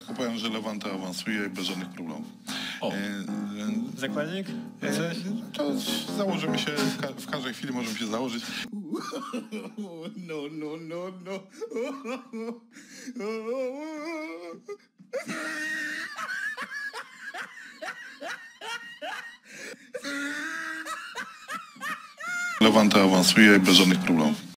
Powiem, że Lewanta awansuje bez żadnych problemów. O, zakładnik? To założymy się, w każdej chwili możemy się założyć. No. Lewanta awansuje bez żadnych problemów.